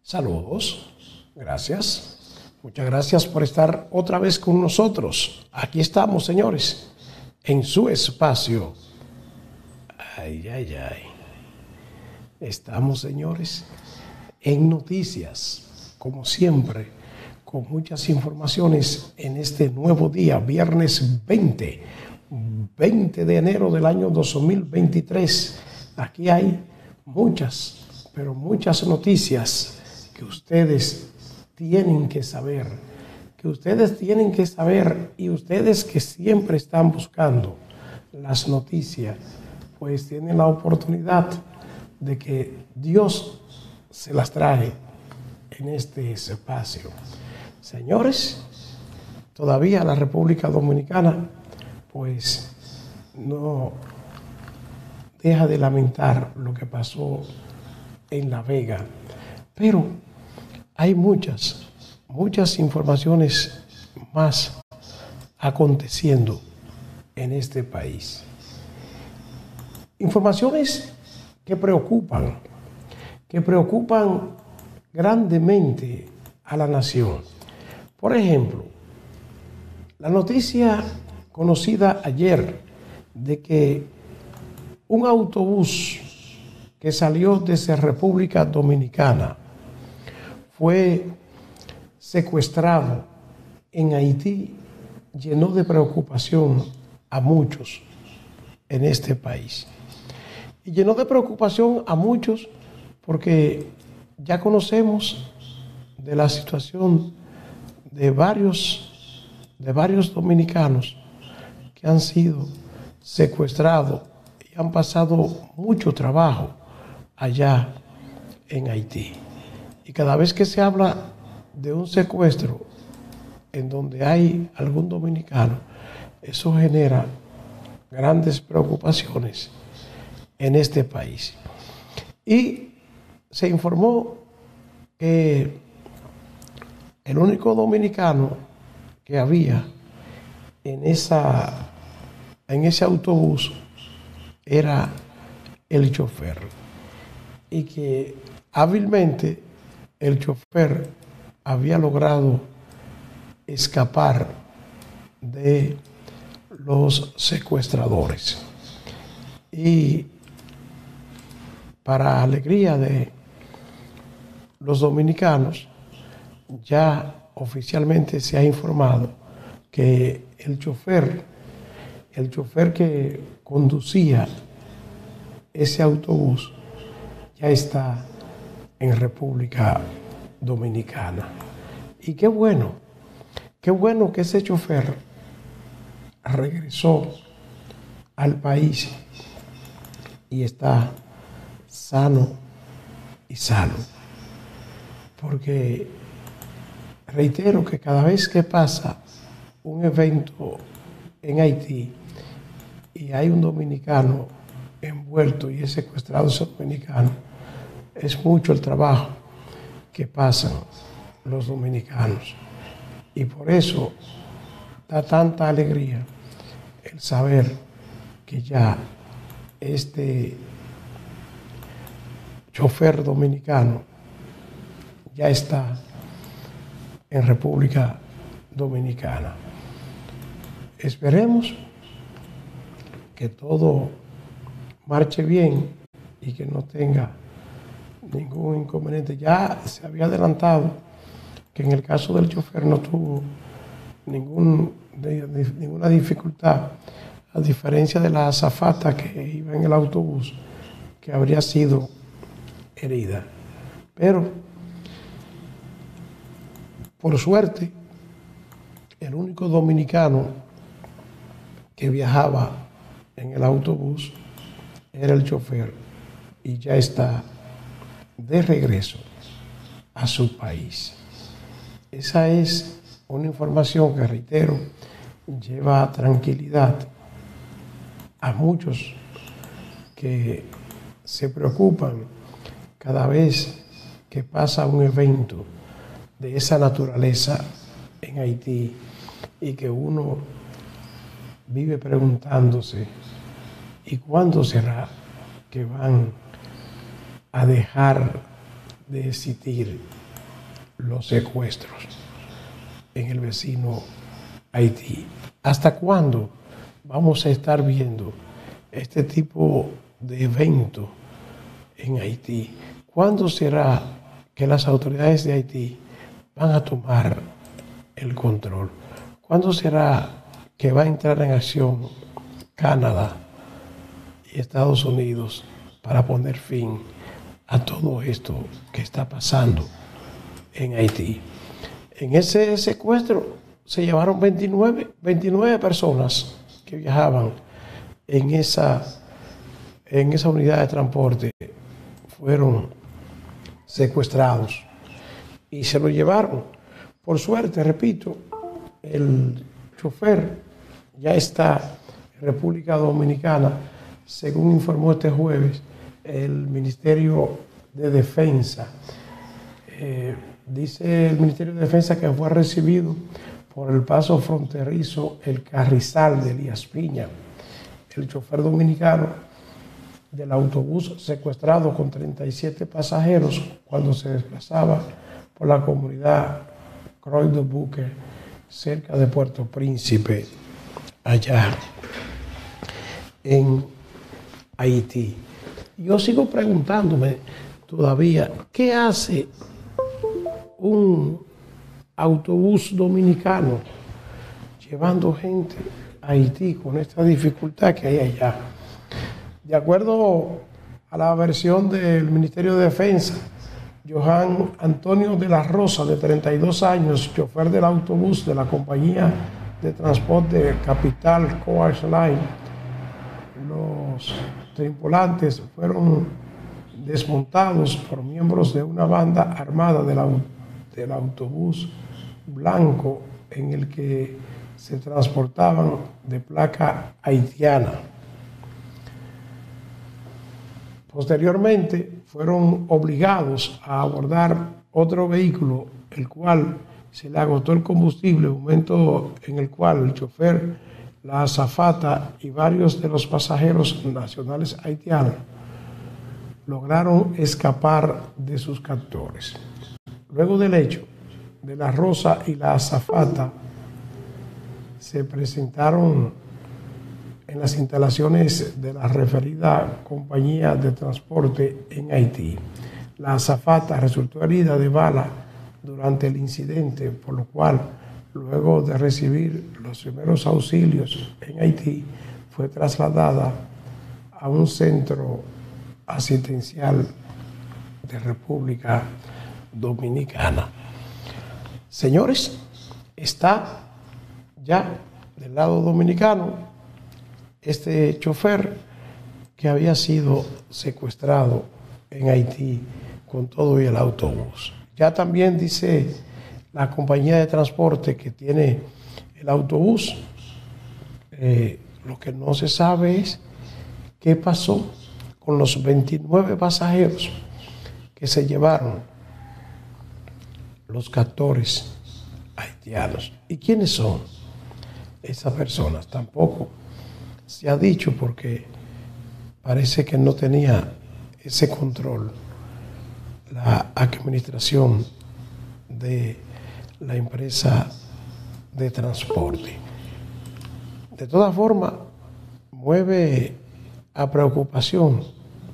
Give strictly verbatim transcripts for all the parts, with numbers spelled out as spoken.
Saludos, gracias. Muchas gracias por estar otra vez con nosotros. Aquí estamos, señores, en su espacio. Ay, ay, ay. Estamos, señores, en noticias, como siempre, con muchas informaciones en este nuevo día, viernes veinte, veinte de enero del año dos mil veintitrés. Aquí hay muchas, pero muchas noticias que ustedes tienen que saber, que ustedes tienen que saber y ustedes que siempre están buscando las noticias, pues tienen la oportunidad de que Dios se las trae en este espacio. Señores, todavía la República Dominicana pues no deja de lamentar lo que pasó en La Vega, pero hay muchas, muchas informaciones más aconteciendo en este país. Informaciones que preocupan, que preocupan grandemente a la nación. Por ejemplo, la noticia conocida ayer de que un autobús que salió desde República Dominicana fue secuestrado en Haití llenó de preocupación a muchos en este país. Y llenó de preocupación a muchos porque ya conocemos de la situación de varios, de varios dominicanos que han sido secuestrados y han pasado mucho trabajo allá en Haití. Y cada vez que se habla de un secuestro en donde hay algún dominicano, eso genera grandes preocupaciones en este país. Y se informó que el único dominicano que había en, esa, en ese autobús era el chofer, y que hábilmente el chofer había logrado escapar de los secuestradores. Y para alegría de los dominicanos, ya oficialmente se ha informado que el chofer, el chofer que conducía ese autobús ya está en República Dominicana. Y qué bueno, qué bueno que ese chofer regresó al país y está sano y salvo. Porque reitero que cada vez que pasa un evento en Haití y hay un dominicano envuelto y es secuestrado ese dominicano, es mucho el trabajo que pasan los dominicanos. Y por eso da tanta alegría el saber que ya este chofer dominicano ya está en República Dominicana. Esperemos que todo marche bien y que no tenga ningún inconveniente. Ya se había adelantado que en el caso del chofer no tuvo ningún, de, de, ninguna dificultad, a diferencia de la azafata que iba en el autobús, que habría sido herida. Pero, por suerte, el único dominicano que viajaba en el autobús era el chofer y ya está de regreso a su país. Esa es una información que, reitero, lleva tranquilidad a muchos que se preocupan cada vez que pasa un evento de esa naturaleza en Haití y que uno vive preguntándose ¿y cuándo será que van a dejar de existir los secuestros en el vecino Haití. ¿Hasta cuándo vamos a estar viendo este tipo de evento en Haití? ¿Cuándo será que las autoridades de Haití van a tomar el control? ¿Cuándo será que va a entrar en acción Canadá y Estados Unidos para poner fin a todo esto que está pasando en Haití? En ese secuestro se llevaron veintinueve, veintinueve personas que viajaban en esa, en esa unidad de transporte. Fueron secuestrados y se lo llevaron. Por suerte, repito, el chofer ya está en República Dominicana, según informó este jueves el Ministerio de Defensa. Eh, dice el Ministerio de Defensa que fue recibido por el paso fronterizo El Carrizal de Elías Piña. El chofer dominicano del autobús secuestrado con treinta y siete pasajeros cuando se desplazaba por la comunidad Croix de Buque, cerca de Puerto Príncipe, allá en Haití. Yo sigo preguntándome todavía, ¿qué hace un autobús dominicano llevando gente a Haití con esta dificultad que hay allá? De acuerdo a la versión del Ministerio de Defensa, Johan Antonio de la Rosa, de treinta y dos años, chofer del autobús de la compañía de transporte Capital Coach Line, los tripulantes fueron desmontados por miembros de una banda armada del, del autobús blanco en el que se transportaban de placa haitiana. Posteriormente fueron obligados a abordar otro vehículo, el cual se le agotó el combustible, momento en el cual el chofer, la azafata y varios de los pasajeros nacionales haitianos lograron escapar de sus captores. Luego del hecho, De la Rosa y la azafata se presentaron en las instalaciones de la referida compañía de transporte en Haití. La azafata resultó herida de bala durante el incidente, por lo cual, luego de recibir los primeros auxilios en Haití, fue trasladada a un centro asistencial de República Dominicana. Señores, está ya del lado dominicano este chofer que había sido secuestrado en Haití con todo y el autobús. Ya también dice la compañía de transporte que tiene el autobús, eh, lo que no se sabe es qué pasó con los veintinueve pasajeros que se llevaron los captores haitianos. ¿Y quiénes son esas personas? Tampoco se ha dicho, porque parece que no tenía ese control la administración de la empresa de transporte. De todas formas, mueve a preocupación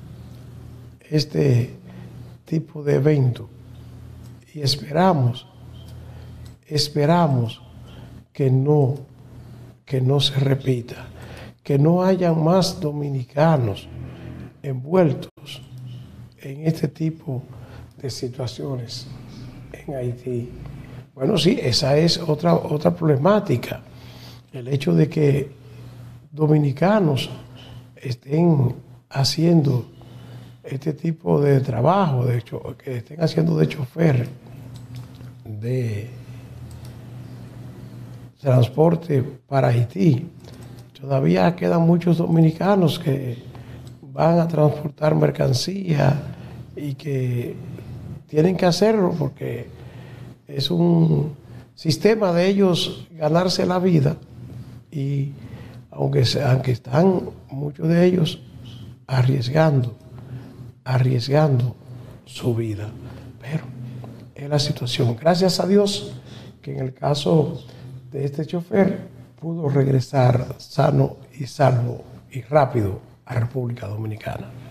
este tipo de evento y esperamos, esperamos que no, que no se repita, que no haya más dominicanos envueltos en este tipo de situaciones en Haití. Bueno, sí, esa es otra, otra problemática, el hecho de que dominicanos estén haciendo este tipo de trabajo, de hecho, que estén haciendo de chofer de transporte para Haití. Todavía quedan muchos dominicanos que van a transportar mercancía y que tienen que hacerlo porque es un sistema de ellos ganarse la vida, y aunque, aunque están muchos de ellos arriesgando, arriesgando su vida. Pero es la situación. Gracias a Dios que en el caso de este chofer pudo regresar sano y salvo y rápido a República Dominicana.